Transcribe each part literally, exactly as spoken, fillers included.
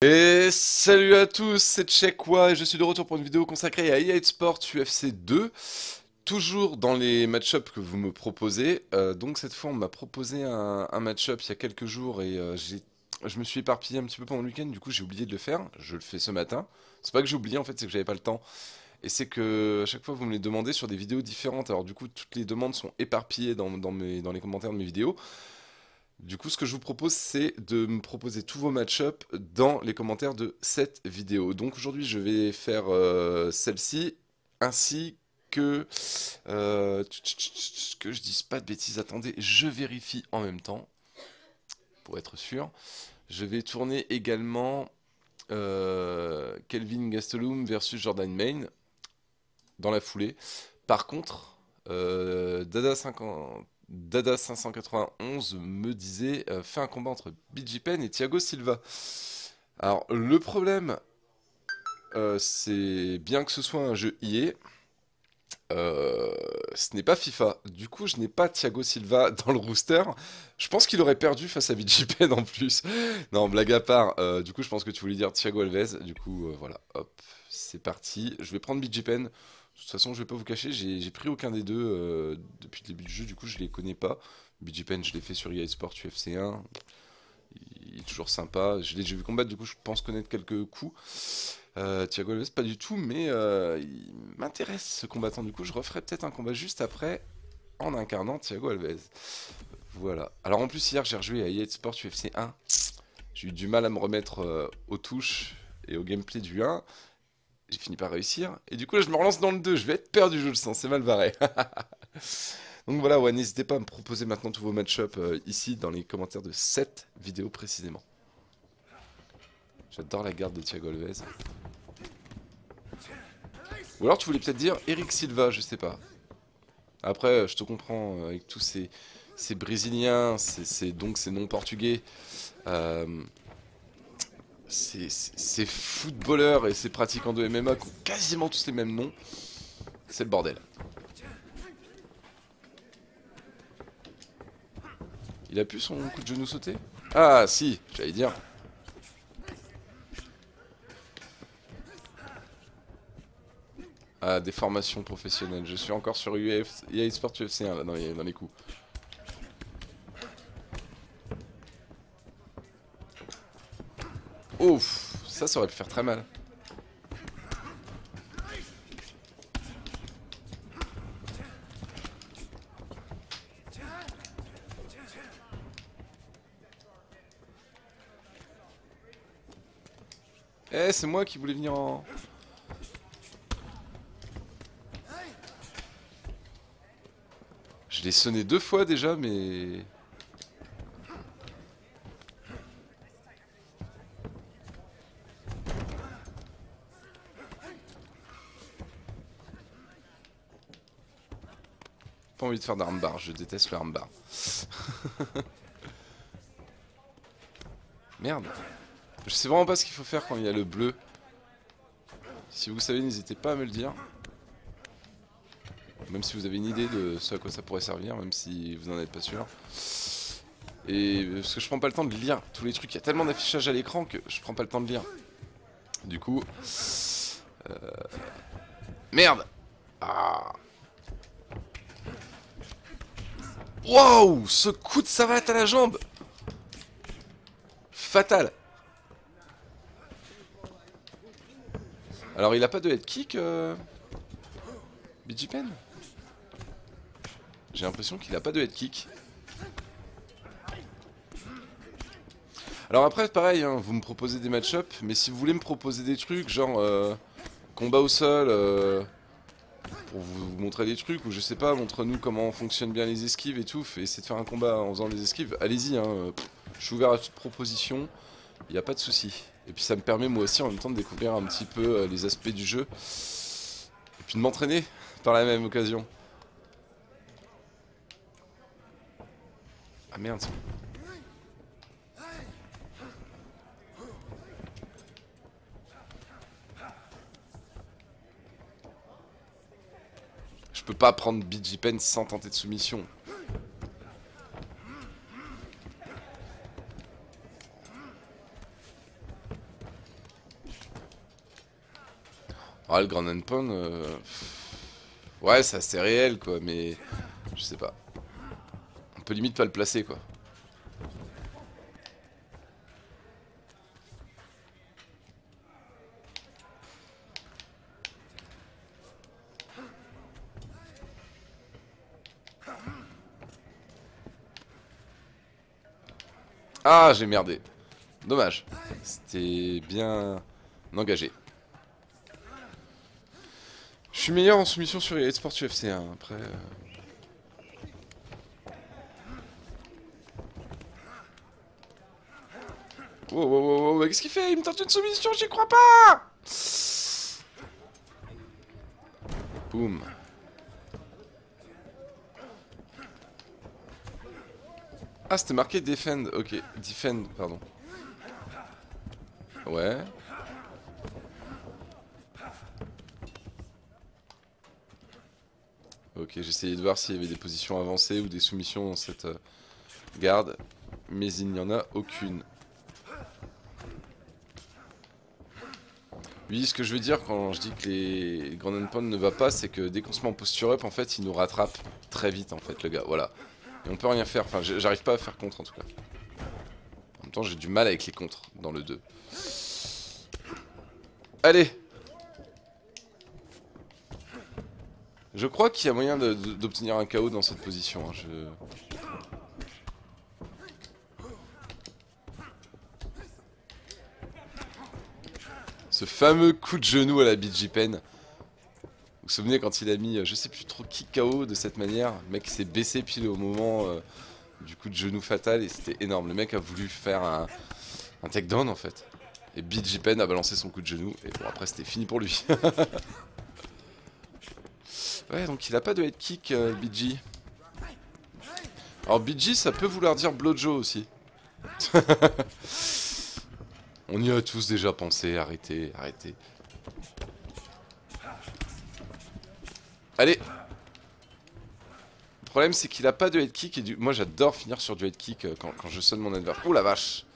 Et salut à tous, c'est Checkwa et je suis de retour pour une vidéo consacrée à E A Sports U F C deux. Toujours dans les match-ups que vous me proposez. Euh, donc cette fois on m'a proposé un, un match-up il y a quelques jours et euh, j'ai, je me suis éparpillé un petit peu pendant le week-end, du coup j'ai oublié de le faire. Je le fais ce matin. C'est pas que j'ai oublié en fait, c'est que j'avais pas le temps. Et c'est que à chaque fois vous me les demandez sur des vidéos différentes. Alors du coup toutes les demandes sont éparpillées dans, dans, mes, dans les commentaires de mes vidéos. Du coup, ce que je vous propose, c'est de me proposer tous vos match-up dans les commentaires de cette vidéo. Donc aujourd'hui, je vais faire euh, celle-ci, ainsi que... euh, que je dise pas de bêtises, attendez, je vérifie en même temps, pour être sûr. Je vais tourner également euh, Kelvin Gastelum versus Jordan Main, dans la foulée. Par contre, euh, Dada cinquante... Dada cinq cent quatre-vingt-onze me disait euh, fais un combat entre B J Penn et Thiago Silva. Alors le problème, euh, c'est bien que ce soit un jeu I A, euh, ce n'est pas FIFA. Du coup, je n'ai pas Thiago Silva dans le rooster. Je pense qu'il aurait perdu face à B J Penn en plus. Non, blague à part. Euh, du coup, je pense que tu voulais dire Thiago Alves. Du coup, euh, voilà, hop, c'est parti. Je vais prendre B J Penn. De toute façon, je vais pas vous cacher, j'ai pris aucun des deux euh, depuis le début du jeu, du coup je les connais pas. B J Penn, je l'ai fait sur E A Sports U F C un, il est toujours sympa. Je l'ai déjà vu combattre, du coup je pense connaître quelques coups. Euh, Thiago Alves, pas du tout, mais euh, il m'intéresse ce combattant, du coup je referai peut-être un combat juste après en incarnant Thiago Alves. Voilà. Alors en plus, hier j'ai rejoué à E A Sports U F C un, j'ai eu du mal à me remettre euh, aux touches et au gameplay du un. J'ai fini par réussir. Et du coup, là, je me relance dans le deux. Je vais être perdu, je le sens. C'est mal barré. Donc voilà, ouais, n'hésitez pas à me proposer maintenant tous vos match-up euh, ici dans les commentaires de cette vidéo précisément. J'adore la garde de Thiago Alves. Ou alors tu voulais peut-être dire Eric Silva, je sais pas. Après, je te comprends euh, avec tous ces, ces Brésiliens, ces, ces, donc ces non-portugais. Euh, ces, ces, ces footballeurs et ces pratiquants de M M A qui ont quasiment tous les mêmes noms. C'est le bordel. Il a pu son coup de genou sauter? Ah si, j'allais dire. Ah, des formations professionnelles. Je suis encore sur U F C, E A Sports U F C un là dans les, dans les coups. Ouf, ça, ça aurait pu faire très mal. Eh, c'est moi qui voulais venir en... Je l'ai sonné deux fois déjà, mais... Pas envie de faire d'armbar, je déteste le armbar. Merde. Je sais vraiment pas ce qu'il faut faire quand il y a le bleu. Si vous savez, n'hésitez pas à me le dire. Même si vous avez une idée de ce à quoi ça pourrait servir, même si vous n'en êtes pas sûr. Et parce que je prends pas le temps de lire tous les trucs, il y a tellement d'affichage à l'écran que je prends pas le temps de lire. Du coup... Euh... Merde. Ah. Wow, ce coup de savate à la jambe. Fatal. Alors il a pas de head kick euh... B J Penn. J'ai l'impression qu'il a pas de head kick. Alors après pareil, hein, vous me proposez des match-up, mais si vous voulez me proposer des trucs genre euh, combat au sol, euh, pour vous montrer des trucs, ou je sais pas, montre-nous comment fonctionnent bien les esquives et tout, essayez de faire un combat en faisant des esquives, allez-y, hein, je suis ouvert à toute proposition, il n'y a pas de souci. Et puis ça me permet moi aussi en même temps de découvrir un petit peu euh, les aspects du jeu, et puis de m'entraîner par la même occasion. Ah merde. Je peux pas prendre B J Penn sans tenter de soumission. Ah, le Grand Endpoint, euh... ouais, c'est assez réel, quoi, mais je sais pas. On peut limite pas le placer, quoi. Ah, j'ai merdé. Dommage. C'était bien engagé. Je suis meilleur en soumission sur E A Sport U F C, hein. Après... Euh... Wow, wow, wow, wow, qu'est-ce qu'il fait? Il me tente une soumission, j'y crois pas! Boum. Ah, c'était marqué defend, ok. Defend, pardon. Ouais. Ok, j'essayais de voir s'il y avait des positions avancées ou des soumissions dans cette euh, garde. Mais il n'y en a aucune. Oui, ce que je veux dire quand je dis que les Grand Endpoint ne va pas, c'est que dès qu'on se met en posture up, en fait, il nous rattrape très vite, en fait, le gars. Voilà. Et on peut rien faire. Enfin, j'arrive pas à faire contre, en tout cas. En même temps, j'ai du mal avec les contres dans le deux. Allez! Je crois qu'il y a moyen d'obtenir un K O dans cette position. Hein. Je... Ce fameux coup de genou à la B J Penn. Vous vous souvenez quand il a mis, je sais plus trop qui K O de cette manière. Le mec s'est baissé pile au moment euh, du coup de genou fatal et c'était énorme. Le mec a voulu faire un, un takedown en fait. Et B J Penn a balancé son coup de genou. Et bon après c'était fini pour lui. Ouais, donc il a pas de head kick, euh, B J. Alors B J, ça peut vouloir dire blowjo aussi. On y a tous déjà pensé, arrêtez, arrêtez. Allez. Le problème c'est qu'il a pas de head kick et du... moi j'adore finir sur du head kick quand, quand je sonne mon adversaire. Oh la vache.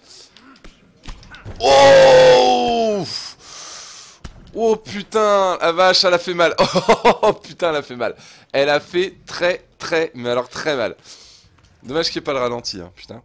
Oh. Oh putain, la vache, elle a fait mal. Oh putain, elle a fait mal. Elle a fait très très, mais alors très mal. Dommage qu'il n'y ait pas le ralenti, hein, putain.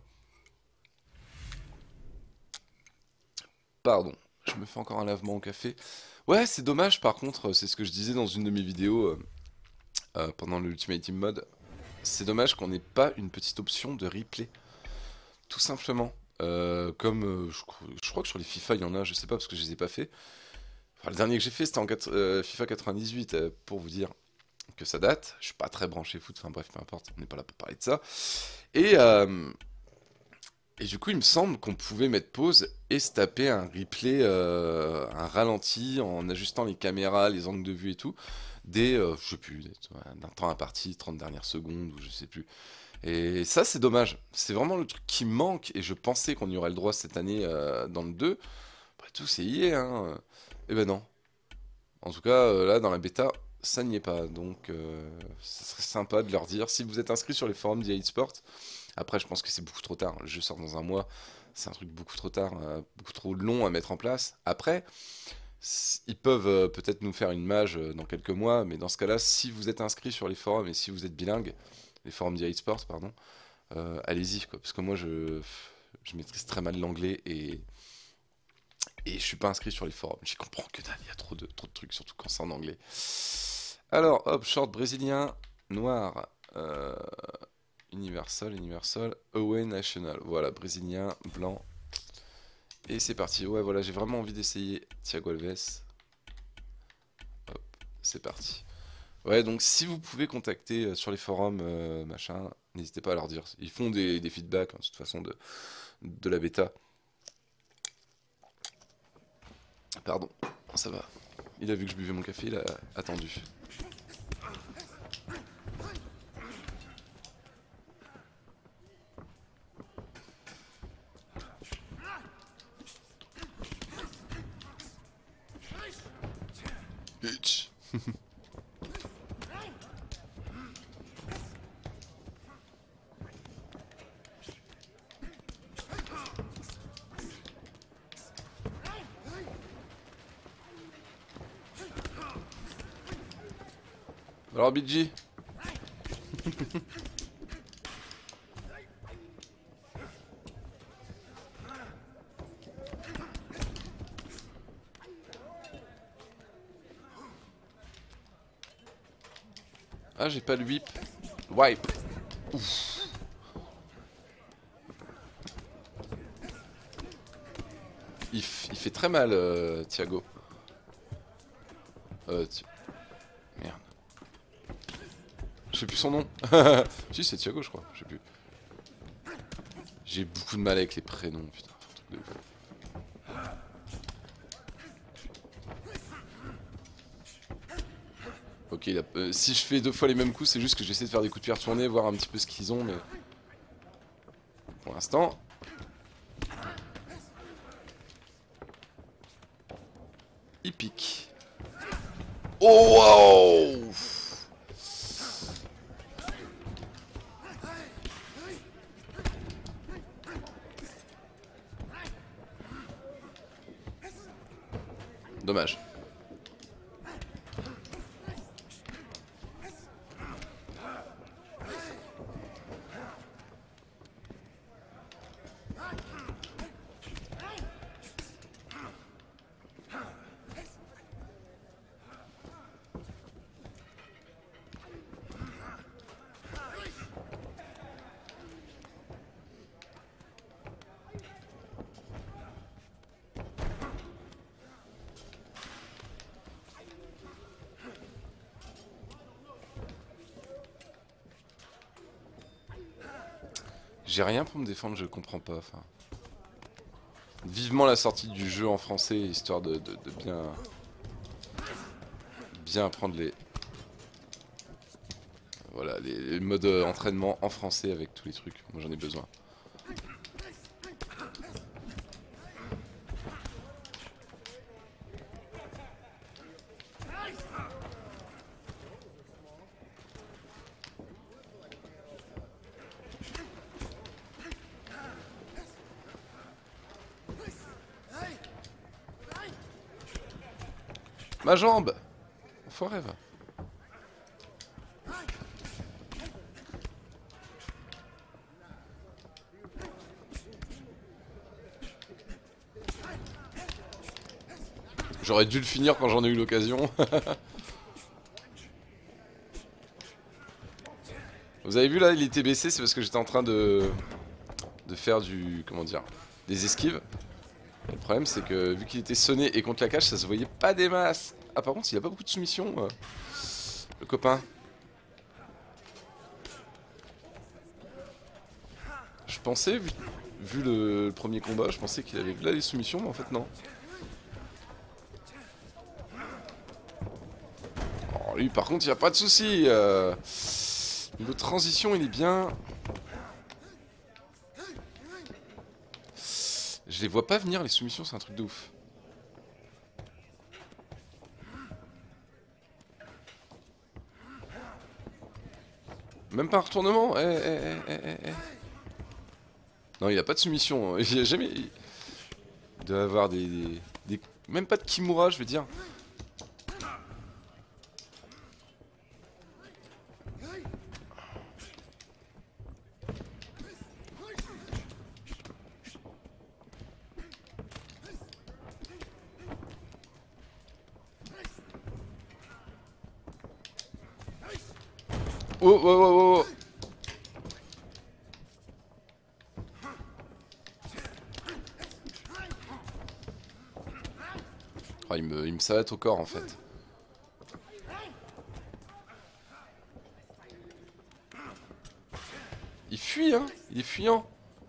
Pardon, je me fais encore un lavement au café. Ouais, c'est dommage par contre, c'est ce que je disais dans une de mes vidéos euh, euh, pendant le Ultimate Team Mode. C'est dommage qu'on n'ait pas une petite option de replay. Tout simplement. Euh, comme euh, je, je crois que sur les FIFA il y en a, je sais pas parce que je les ai pas fait. Enfin, le dernier que j'ai fait c'était en euh, FIFA quatre-vingt-dix-huit, euh, pour vous dire que ça date. Je suis pas très branché foot, enfin bref, peu importe, on n'est pas là pour parler de ça. Et, euh, et du coup, il me semble qu'on pouvait mettre pause et se taper un replay, euh, un ralenti en ajustant les caméras, les angles de vue et tout, des, euh, je sais plus, d'un temps imparti, trente dernières secondes ou je sais plus. Et ça, c'est dommage. C'est vraiment le truc qui manque et je pensais qu'on y aurait le droit cette année euh, dans le deux. Après tout, c'est I A, hein. Et ben non. En tout cas, euh, là, dans la bêta, ça n'y est pas. Donc, euh, ça serait sympa de leur dire, si vous êtes inscrit sur les forums d'E A Sport, après, je pense que c'est beaucoup trop tard. Le jeu sort dans un mois. C'est un truc beaucoup trop tard, euh, beaucoup trop long à mettre en place. Après, ils peuvent euh, peut-être nous faire une mage euh, dans quelques mois, mais dans ce cas-là, si vous êtes inscrit sur les forums et si vous êtes bilingue, les forums d'E A Sports, pardon, euh, allez-y, quoi. Parce que moi, je, je maîtrise très mal l'anglais et, et je suis pas inscrit sur les forums. J'y comprends que dalle, il y a trop de, trop de trucs, surtout quand c'est en anglais. Alors, hop, short brésilien, noir, euh, Universal, Universal, Away National. Voilà, brésilien, blanc. Et c'est parti. Ouais, voilà, j'ai vraiment envie d'essayer Thiago Alves. Hop, c'est parti. Ouais, donc si vous pouvez contacter euh, sur les forums, euh, machin, n'hésitez pas à leur dire. Ils font des, des feedbacks, hein, de toute façon, de, de la bêta. Pardon, ça va. Il a vu que je buvais mon café, il a attendu. Bitch. Alors B G. Ah, j'ai pas le whip. Wipe. Ouf. Il, il fait très mal, euh, Thiago. Euh, ti... Merde. Je sais plus son nom. Si, c'est Thiago, je crois. Je sais plus. J'ai beaucoup de mal avec les prénoms, putain. Un truc de ouf. Ok, il a... euh, si je fais deux fois les mêmes coups, c'est juste que j'essaie de faire des coups de pierre tournés, voir un petit peu ce qu'ils ont, mais... Pour l'instant... Il pique. Oh wow. Dommage. J'ai rien pour me défendre, je comprends pas. Enfin, vivement la sortie du jeu en français, histoire de, de, de bien, bien apprendre les, voilà, les, les modes entraînement en français avec tous les trucs. Moi, j'en ai besoin. Ma jambe! Enfoiré, va. J'aurais dû le finir quand j'en ai eu l'occasion. Vous avez vu là, il était baissé, c'est parce que j'étais en train de... de faire du... comment dire... des esquives. Le problème c'est que vu qu'il était sonné et contre la cage, ça se voyait pas des masses. Ah par contre il a pas beaucoup de soumission, euh, le copain. Je pensais, vu, vu le, le premier combat, je pensais qu'il avait là les soumissions, mais en fait non. Oh, lui par contre il n'y a pas de souci. Euh, niveau transition il est bien. Je les vois pas venir les soumissions, c'est un truc de ouf. Même pas un retournement. Eh, eh, eh, eh, eh. Non, il a pas de soumission. Il a jamais. Il doit avoir des, des, des. Même pas de Kimura, je veux dire. Oh, oh, oh, oh. Oh, il me, il me s'arrête au corps en fait. Il fuit, hein. Il est fuyant.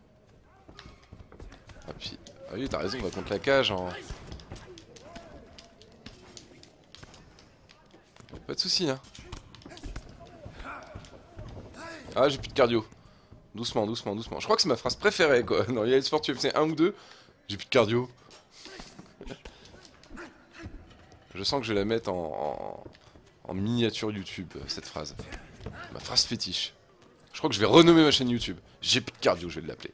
Ah, puis... ah oui, t'as raison, on va contre la cage en... Pas de soucis, hein. Ah, j'ai plus de cardio. Doucement, doucement, doucement. Je crois que c'est ma phrase préférée, quoi. Dans Yael Sport U F C un ou deux, j'ai plus de cardio. Je sens que je vais la mettre en, en, en miniature YouTube, cette phrase. Ma phrase fétiche. Je crois que je vais renommer ma chaîne YouTube. J'ai plus de cardio, je vais l'appeler.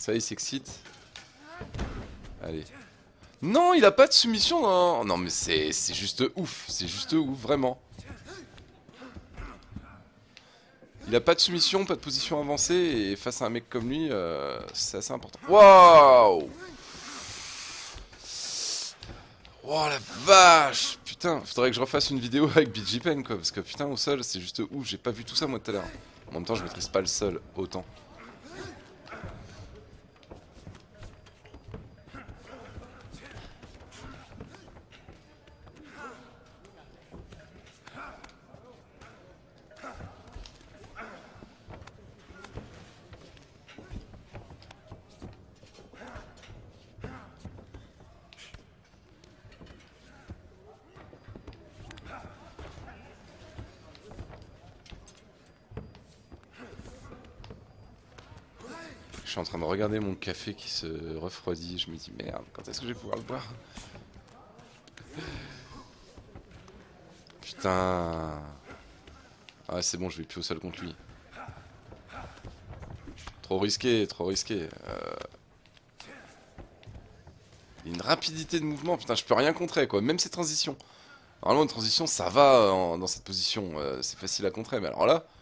Ça, il s'excite. Allez. Non, il a pas de soumission dans... Non, mais c'est juste ouf. C'est juste ouf, vraiment. Il a pas de soumission, pas de position avancée. Et face à un mec comme lui, euh, c'est assez important. Waouh! Oh la vache! Putain, faudrait que je refasse une vidéo avec B G Pen quoi, parce que putain au sol c'est juste ouf, j'ai pas vu tout ça moi tout à l'heure. En même temps je maîtrise pas le sol autant. Je suis en train de regarder mon café qui se refroidit, je me dis merde, quand est-ce que je vais pouvoir le boire? Putain. Ah c'est bon, je vais plus au sol contre lui. Trop risqué, trop risqué. Euh... Il y a une rapidité de mouvement, putain je peux rien contrer quoi, même ses transitions. Normalement une transition ça va en, dans cette position, euh, c'est facile à contrer, mais alors là...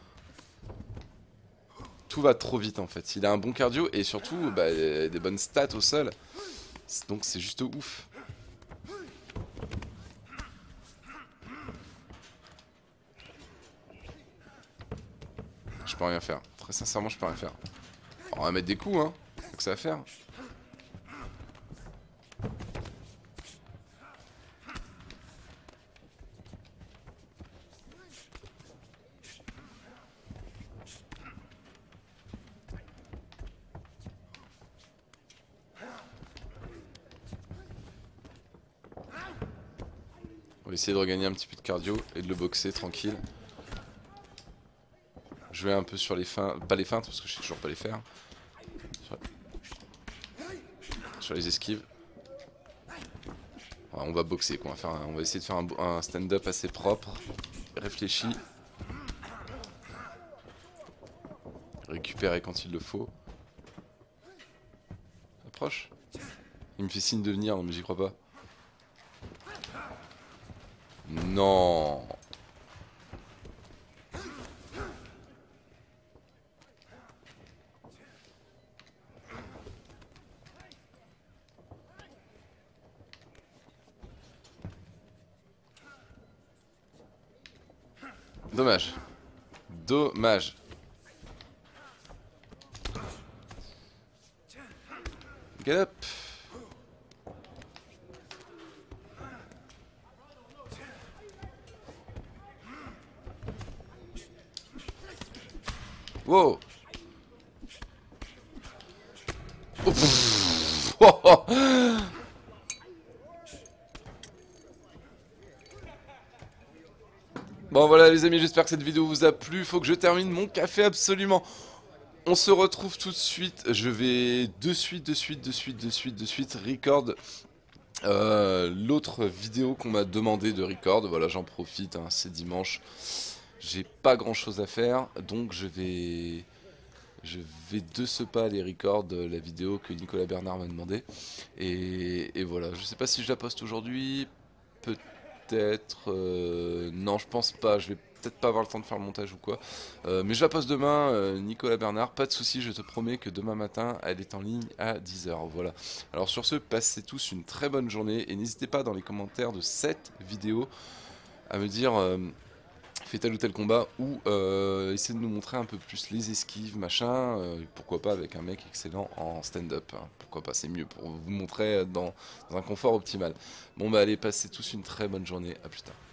Tout va trop vite en fait, il a un bon cardio et surtout bah, des bonnes stats au sol, donc c'est juste ouf. Je peux rien faire, très sincèrement je peux rien faire. On va mettre des coups hein, c'est que ça va faire. On va essayer de regagner un petit peu de cardio et de le boxer tranquille. Jouer un peu sur les feintes, pas les feintes parce que je sais toujours pas les faire. Sur, sur les esquives. Ouais, on va boxer quoi, on va, faire un, on va essayer de faire un, un stand-up assez propre, réfléchi. Récupérer quand il le faut. Approche. Il me fait signe de venir, non mais j'y crois pas. Non. Dommage. Dommage. Get up. Wow. Oh, pff. Oh, oh. Bon voilà les amis, j'espère que cette vidéo vous a plu. Faut que je termine mon café absolument. On se retrouve tout de suite. Je vais de suite, de suite, de suite, de suite, de suite record euh, l'autre vidéo qu'on m'a demandé de record. Voilà, j'en profite, hein, c'est dimanche. J'ai pas grand chose à faire, donc je vais... Je vais de ce pas aller record la vidéo que Nicolas Bernard m'a demandé. Et, et voilà, je sais pas si je la poste aujourd'hui, peut-être... Euh, non, je pense pas, je vais peut-être pas avoir le temps de faire le montage ou quoi. Euh, mais je la poste demain, euh, Nicolas Bernard, pas de soucis, je te promets que demain matin, elle est en ligne à dix heures. Voilà. Alors sur ce, passez tous une très bonne journée et n'hésitez pas dans les commentaires de cette vidéo à me dire... Euh, fait tel ou tel combat ou euh, essayer de nous montrer un peu plus les esquives machin, euh, pourquoi pas avec un mec excellent en stand-up, hein, pourquoi pas, c'est mieux pour vous montrer dans, dans un confort optimal. Bon bah allez, passez tous une très bonne journée, à plus tard.